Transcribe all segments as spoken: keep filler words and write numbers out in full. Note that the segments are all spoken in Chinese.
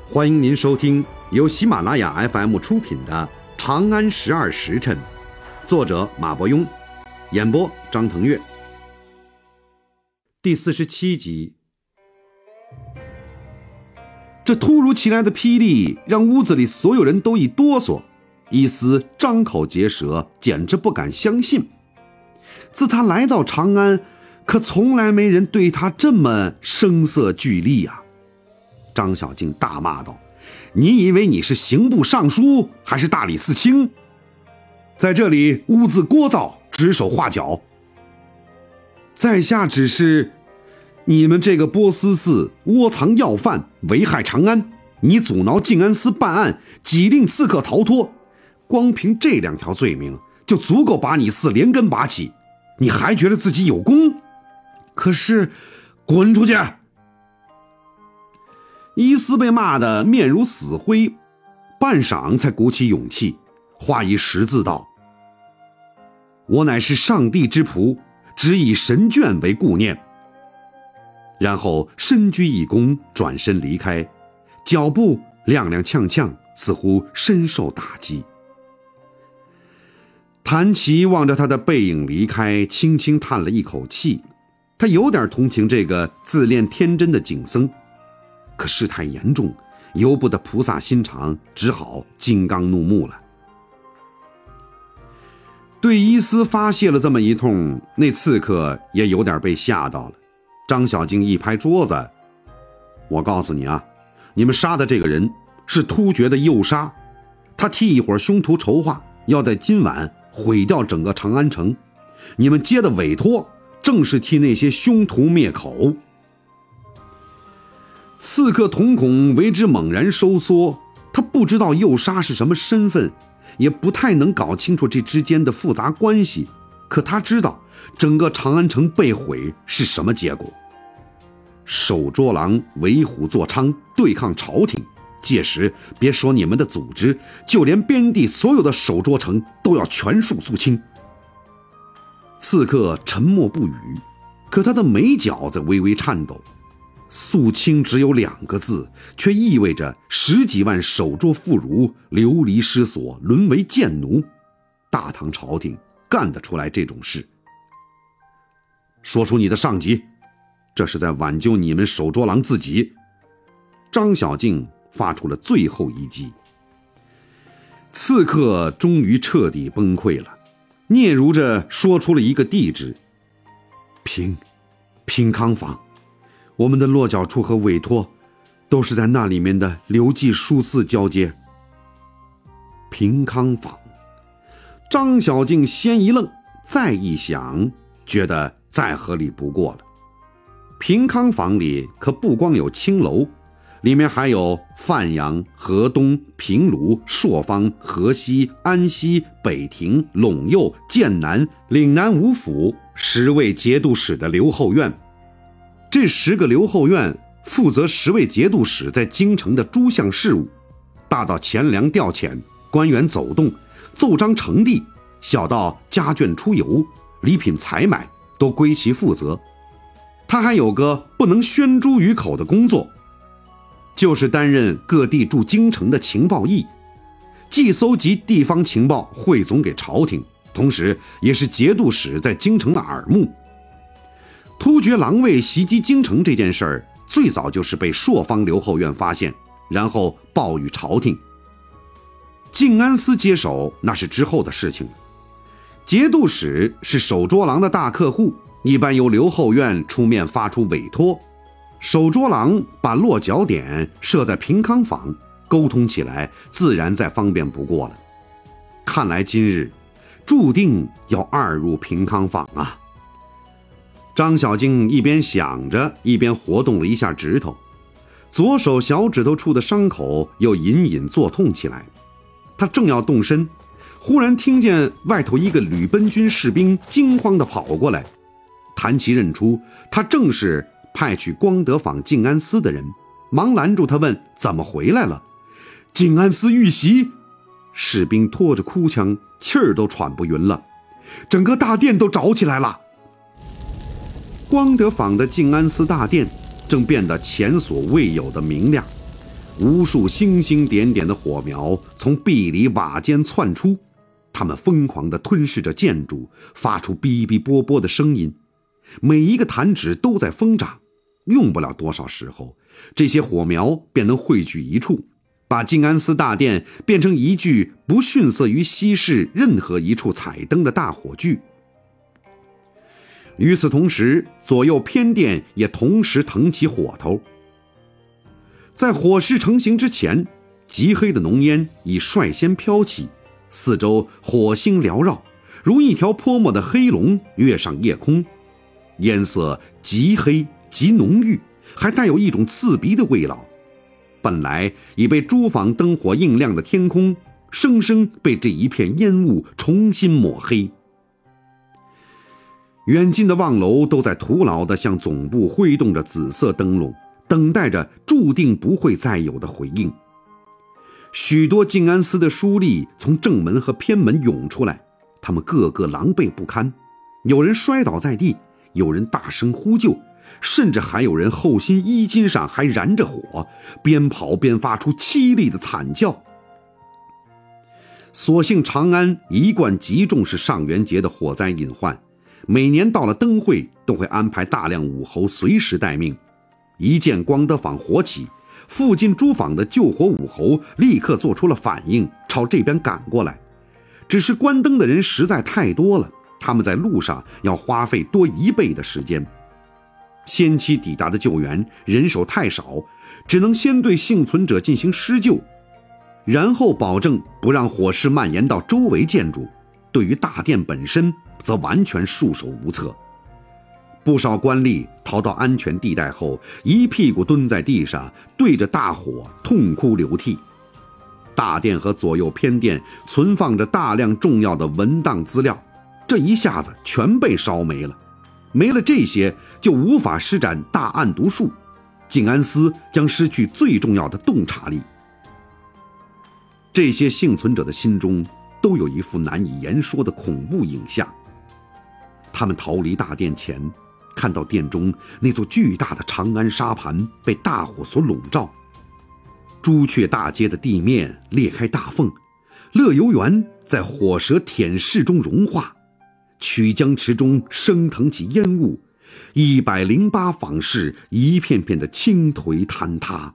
欢迎您收听由喜马拉雅 F M 出品的《长安十二时辰》，作者马伯庸，演播张腾岳。第四十七集。这突如其来的霹雳让屋子里所有人都一哆嗦，伊斯张口结舌，简直不敢相信。自他来到长安，可从来没人对他这么声色俱厉啊！张小静大骂道：“你以为你是刑部尚书还是大理寺卿？在这里污渍聒噪，指手画脚。在下只是你们这个波斯寺窝藏要犯，危害长安，你阻挠静安司办案，挤令刺客逃脱，光凭这两条罪名就足够把你寺连根拔起，你还觉得自己有功？可是滚出去！”伊斯被骂得面如死灰，半晌才鼓起勇气，话以识字道：“我乃是上帝之仆，只以神眷为顾念。”然后深鞠一躬，转身离开，脚步踉踉跄跄，似乎深受打击。谭琪望着他的背影离开，轻轻叹了一口气。他有点同情这个自恋天真的景僧，可事态严重，由不得菩萨心肠，只好金刚怒目了。对伊斯发泄了这么一通，那刺客也有点被吓到了。张小静一拍桌子：“我告诉你啊，你们杀的这个人是突厥的右沙，他替一伙凶徒筹划，要在今晚毁掉整个长安城。你们接的委托正是替那些凶徒灭口。”刺客瞳孔为之猛然收缩，他不知道右沙是什么身份，也不太能搞清楚这之间的复杂关系，可他知道整个长安城被毁是什么结果。守拙郎为虎作伥，对抗朝廷，届时别说你们的组织，就连边地所有的守拙城都要全数肃清。刺客沉默不语，可他的眉角在微微颤抖。肃清只有两个字，却意味着十几万守拙妇孺流离失所，沦为贱奴。大唐朝廷干得出来这种事？说出你的上级，这是在挽救你们守拙郎自己。张小静发出了最后一击。刺客终于彻底崩溃了，嗫嚅着说出了一个地址：平平康坊。我们的落脚处和委托都是在那里面的刘记书寺交接。平康坊。张小静先一愣，再一想，觉得再合理不过了。平康坊里可不光有青楼，里面还有范阳、河东、平卢、朔方、河西、安西、北庭、陇右、剑南、岭南五府十位节度使的留后院。这十个留后院负责十位节度使在京城的诸项事务，大到钱粮调遣、官员走动、奏章呈递，小到家眷出游、礼品采买，都归其负责。他还有个不能宣诸于口的工作，就是担任各地驻京城的情报役，既搜集地方情报汇总给朝廷，同时也是节度使在京城的耳目。突厥狼卫袭击京城这件事儿，最早就是被朔方留后院发现，然后报与朝廷。静安司接手那是之后的事情了。节度使是守拙郎的大客户，一般由留后院出面发出委托，守拙郎把落脚点设在平康坊，沟通起来自然再方便不过了。看来今日注定要二入平康坊啊！张小静一边想着，一边活动了一下指头，左手小指头处的伤口又隐隐作痛起来。他正要动身，忽然听见外头一个吕奔军士兵惊慌地跑过来。谭琪认出他正是派去光德坊静安司的人，忙拦住他问：“怎么回来了？”“静安司遇袭！”士兵拖着哭腔，气儿都喘不匀了。“整个大殿都着起来了。”光德坊的静安司大殿正变得前所未有的明亮， 无数星星点点的火苗从壁里瓦间窜出，它们疯狂地吞噬着建筑，发出哔哔啵啵的声音。每一个弹指都在疯长，用不了多少时候，这些火苗便能汇聚一处，把静安寺大殿变成一具不逊色于西市任何一处彩灯的大火炬。与此同时，左右偏殿也同时腾起火头。在火势成型之前，极黑的浓烟已率先飘起，四周火星缭绕，如一条泼墨的黑龙跃上夜空，颜色极黑极浓郁，还带有一种刺鼻的味道。本来已被诸坊灯火映亮的天空，生生被这一片烟雾重新抹黑。远近的望楼都在徒劳地向总部挥动着紫色灯笼，等待着注定不会再有的回应。许多静安寺的书吏从正门和偏门涌出来，他们个个狼狈不堪，有人摔倒在地，有人大声呼救，甚至还有人后心衣襟上还燃着火，边跑边发出凄厉的惨叫。所幸长安一贯极重视上元节的火灾隐患，每年到了灯会都会安排大量武侯随时待命。一见光德坊火起，附近诸坊的救火武侯立刻做出了反应，朝这边赶过来。只是关灯的人实在太多了，他们在路上要花费多一倍的时间。先期抵达的救援人手太少，只能先对幸存者进行施救，然后保证不让火势蔓延到周围建筑。对于大殿本身则完全束手无策。不少官吏逃到安全地带后，一屁股蹲在地上，对着大火痛哭流涕。大殿和左右偏殿存放着大量重要的文档资料，这一下子全被烧没了。没了这些，就无法施展大案读术，静安司将失去最重要的洞察力。这些幸存者的心中都有一幅难以言说的恐怖影像。他们逃离大殿前，看到殿中那座巨大的长安沙盘被大火所笼罩，朱雀大街的地面裂开大缝，乐游园在火舌舔舐中融化，曲江池中升腾起烟雾，一百零八坊市一片片的倾颓坍塌。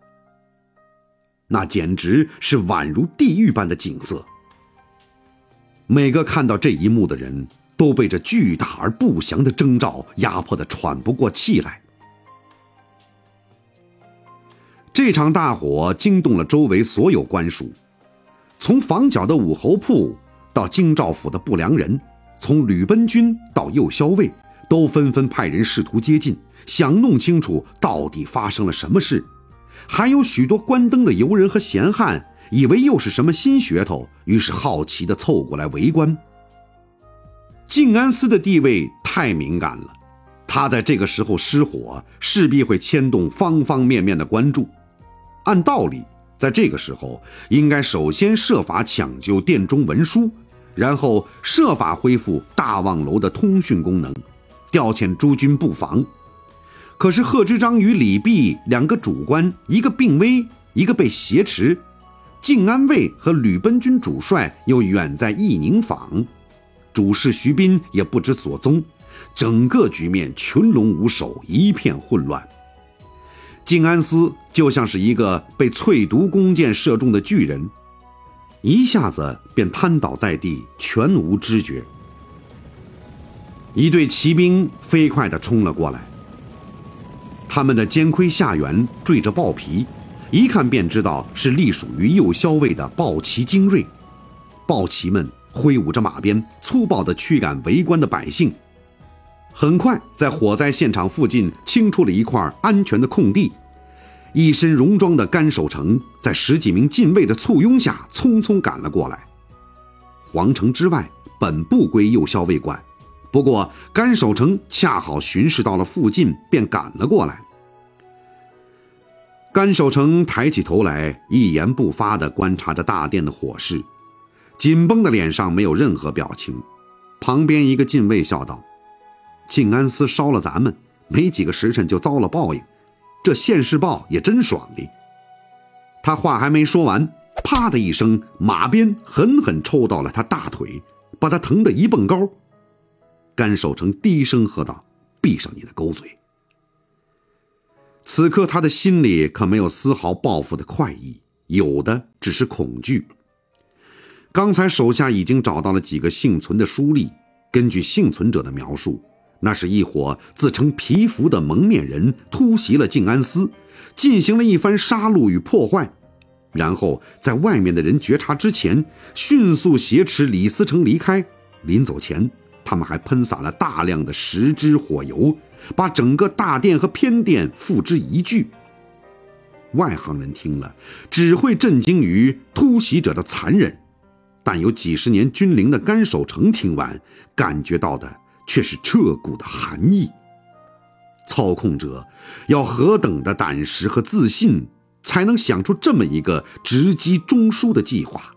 那简直是宛如地狱般的景色。每个看到这一幕的人都被这巨大而不祥的征兆压迫得喘不过气来。这场大火惊动了周围所有官署，从房角的武侯铺到京兆府的不良人，从吕奔军到右骁卫，都纷纷派人试图接近，想弄清楚到底发生了什么事。还有许多关灯的游人和闲汉以为又是什么新噱头，于是好奇地凑过来围观。静安司的地位太敏感了，他在这个时候失火，势必会牵动方方面面的关注。按道理，在这个时候应该首先设法抢救殿中文书，然后设法恢复大望楼的通讯功能，调遣诸军布防。可是贺知章与李泌两个主官，一个病危，一个被挟持，静安卫和吕奔军主帅又远在义宁坊，主事徐斌也不知所踪，整个局面群龙无首，一片混乱。静安司就像是一个被淬毒弓箭射中的巨人，一下子便瘫倒在地，全无知觉。一队骑兵飞快地冲了过来，他们的肩盔下缘缀着豹皮，一看便知道是隶属于右骁卫的豹骑精锐。豹骑们挥舞着马鞭，粗暴地驱赶围观的百姓。很快在火灾现场附近清出了一块安全的空地，一身戎装的甘守成在十几名禁卫的簇拥下匆匆赶了过来。皇城之外本不归右骁卫管，不过甘守成恰好巡视到了附近，便赶了过来。甘守成抬起头来，一言不发地观察着大殿的火势，紧绷的脸上没有任何表情。旁边一个禁卫笑道：“静安司烧了咱们，没几个时辰就遭了报应，这现世报也真爽利。” 他话还没说完，啪的一声，马鞭狠狠抽到了他大腿，把他疼得一蹦高。甘守成低声喝道：“闭上你的狗嘴！”此刻他的心里可没有丝毫报复的快意，有的只是恐惧。刚才手下已经找到了几个幸存的书吏，根据幸存者的描述，那是一伙自称皮肤的蒙面人突袭了静安司，进行了一番杀戮与破坏，然后在外面的人觉察之前，迅速挟持李思成离开。临走前，他们还喷洒了大量的石脂火油，把整个大殿和偏殿付之一炬。外行人听了只会震惊于突袭者的残忍，但有几十年军龄的甘守成听完，感觉到的却是彻骨的寒意。操控者要何等的胆识和自信，才能想出这么一个直击中枢的计划？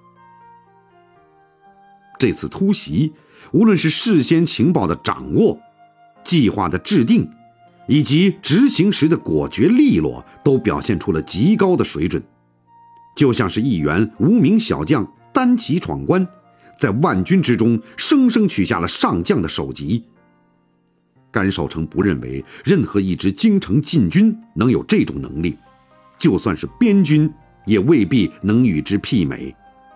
这次突袭，无论是事先情报的掌握、计划的制定，以及执行时的果决利落，都表现出了极高的水准。就像是一员无名小将单骑闯关，在万军之中生生取下了上将的首级。甘守成不认为任何一支京城禁军能有这种能力，就算是边军也未必能与之媲美。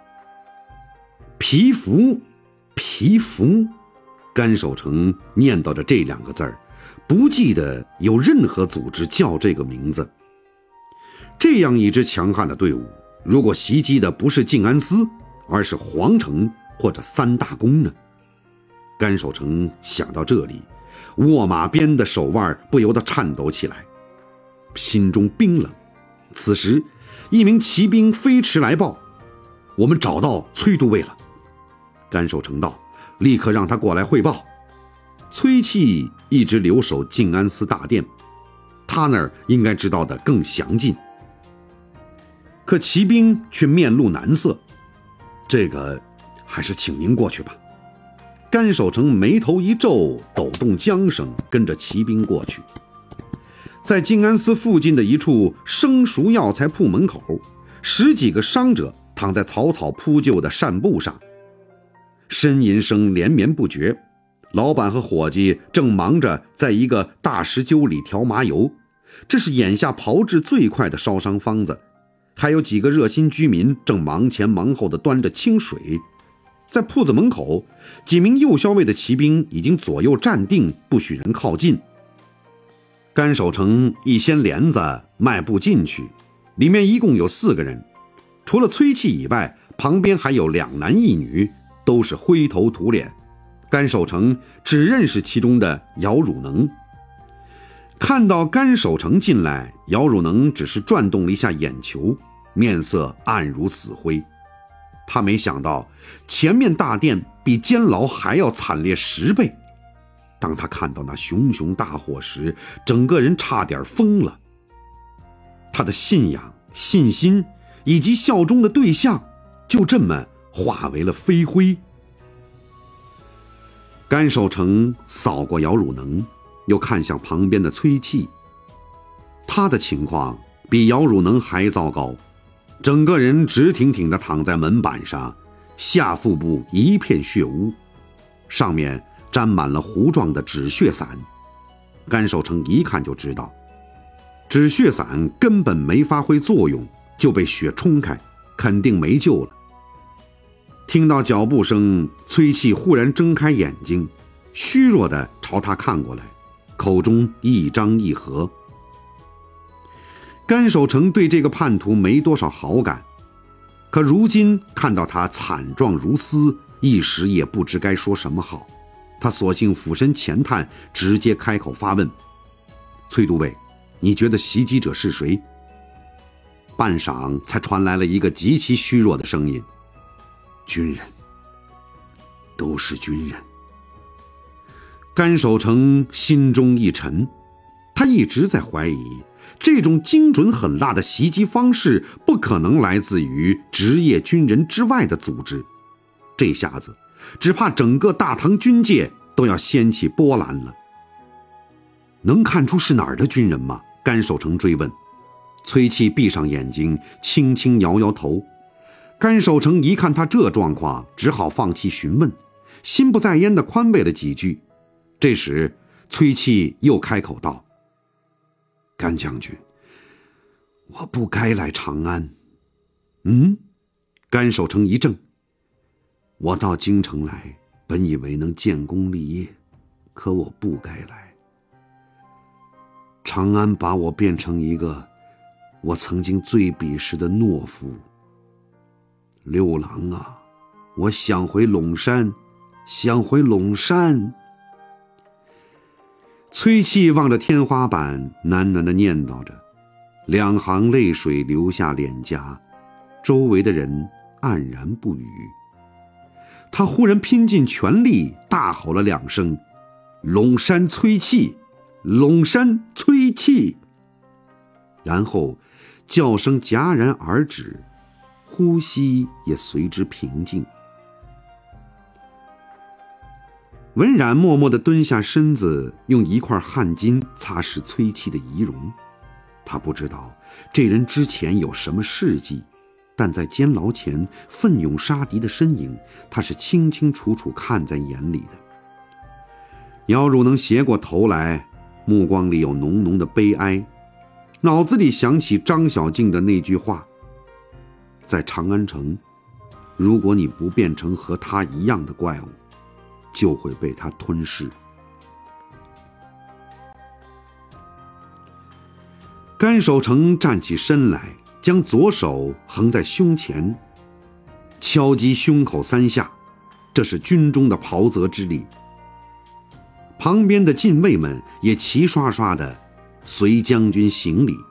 皮肤，皮肤，甘守成念叨着这两个字儿，不记得有任何组织叫这个名字。这样一支强悍的队伍，如果袭击的不是静安司，而是皇城或者三大宫呢？甘守成想到这里，握马鞭的手腕不由得颤抖起来，心中冰冷。此时，一名骑兵飞驰来报：“我们找到崔都尉了。”甘守成道：“立刻让他过来汇报。”崔器一直留守静安司大殿，他那儿应该知道的更详尽。可骑兵却面露难色：“这个还是请您过去吧。”甘守成眉头一皱，抖动缰绳，跟着骑兵过去。在静安司附近的一处生熟药材铺门口，十几个伤者躺在草草铺就的扇布上，呻吟声连绵不绝。老板和伙计正忙着在一个大石臼里调麻油，这是眼下炮制最快的烧伤方子。还有几个热心居民正忙前忙后地端着清水。在铺子门口，几名右骁卫的骑兵已经左右站定，不许人靠近。甘守成一掀帘子迈步进去，里面一共有四个人，除了崔器以外，旁边还有两男一女，都是灰头土脸。甘守成只认识其中的姚汝能。看到甘守成进来，姚汝能只是转动了一下眼球，面色暗如死灰。他没想到前面大殿比监牢还要惨烈十倍。当他看到那熊熊大火时，整个人差点疯了。他的信仰、信心以及效忠的对象就这么化为了飞灰。甘守成扫过姚汝能，又看向旁边的崔器。他的情况比姚汝能还糟糕，整个人直挺挺地躺在门板上，下腹部一片血污，上面沾满了糊状的止血散。甘守成一看就知道，止血散根本没发挥作用，就被血冲开，肯定没救了。听到脚步声，崔器忽然睁开眼睛，虚弱地朝他看过来，口中一张一合。甘守成对这个叛徒没多少好感，可如今看到他惨状如斯，一时也不知该说什么好。他索性俯身前探，直接开口发问：“崔都尉，你觉得袭击者是谁？”半晌才传来了一个极其虚弱的声音：“军人，都是军人。”甘守成心中一沉，他一直在怀疑，这种精准狠辣的袭击方式不可能来自于职业军人之外的组织。这下子只怕整个大唐军界都要掀起波澜了。能看出是哪儿的军人吗？甘守成追问。 崔器闭上眼睛，轻轻摇摇头。甘守成一看他这状况，只好放弃询问，心不在焉地宽慰了几句。这时崔器又开口道：甘将军，我不该来长安。嗯？甘守成一怔。我到京城来，本以为能建功立业，可我不该来。长安把我变成一个我曾经最鄙视的懦夫。六郎啊，我想回陇山，想回陇山。崔器望着天花板，喃喃地念叨着，两行泪水流下脸颊，周围的人黯然不语。他忽然拼尽全力大吼了两声：陇山崔器，陇山崔器。然后叫声戛然而止，呼吸也随之平静。文冉默默地蹲下身子，用一块汗巾擦拭崔器的仪容。他不知道这人之前有什么事迹，但在监牢前奋勇杀敌的身影，他是清清楚楚看在眼里的。姚汝能斜过头来，目光里有浓浓的悲哀，脑子里想起张小静的那句话：在长安城，如果你不变成和他一样的怪物，就会被他吞噬。甘守成站起身来，将左手横在胸前，敲击胸口三下，这是军中的袍泽之礼。旁边的禁卫们也齐刷刷地随将军行礼。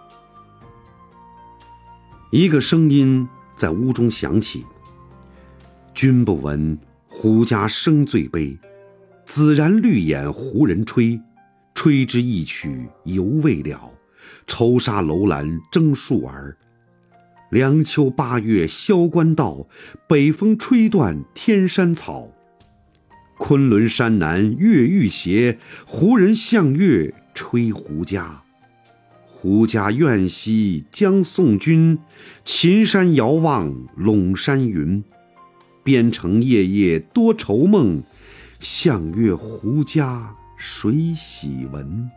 一个声音在屋中响起：君不闻胡家生最悲，紫然绿眼胡人吹，吹之一曲犹未了，愁杀楼兰争树儿。凉秋八月萧关道，北风吹断天山草。昆仑山南月欲斜，胡人向月吹胡家。胡家怨兮将送君，秦山遥望陇山云。边城夜夜多愁梦，向月胡家谁喜闻？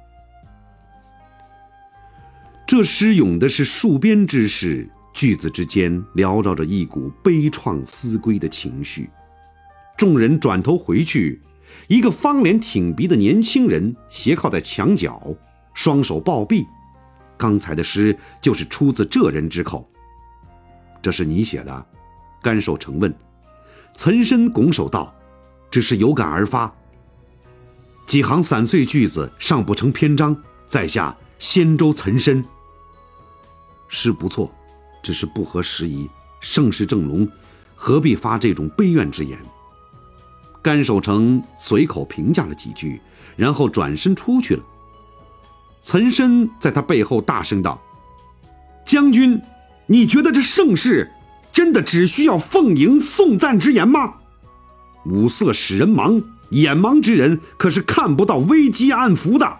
这诗咏的是戍边之事，句子之间缭绕着一股悲怆思归的情绪。众人转头回去，一个方脸挺鼻的年轻人斜靠在墙角，双手抱臂。刚才的诗就是出自这人之口。这是你写的？甘守成问。岑参拱手道：只是有感而发。几行散碎句子尚不成篇章，在下仙州岑参。诗不错，只是不合时宜，盛世正浓，何必发这种悲怨之言？甘守成随口评价了几句，然后转身出去了。岑参在他背后大声道：将军，你觉得这盛世真的只需要奉迎送赞之言吗？五色使人盲，眼盲之人可是看不到危机暗伏的。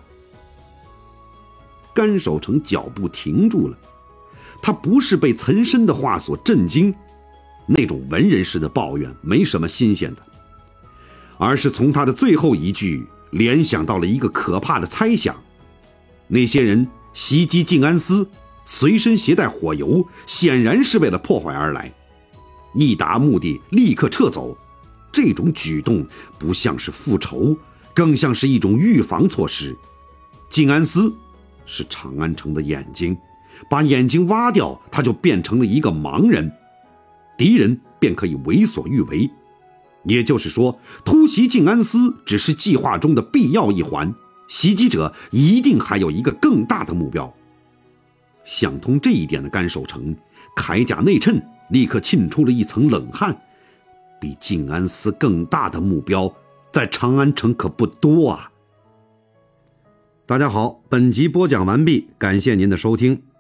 甘守成脚步停住了，他不是被岑参的话所震惊，那种文人式的抱怨没什么新鲜的，而是从他的最后一句联想到了一个可怕的猜想：那些人袭击静安司，随身携带火油，显然是为了破坏而来，一达目的立刻撤走。这种举动不像是复仇，更像是一种预防措施。静安司是长安城的眼睛，把眼睛挖掉，他就变成了一个盲人，敌人便可以为所欲为。也就是说，突袭静安司只是计划中的必要一环，袭击者一定还有一个更大的目标。想通这一点的甘守成铠甲内衬，立刻沁出了一层冷汗。比静安司更大的目标在长安城可不多啊。大家好，本集播讲完毕，感谢您的收听。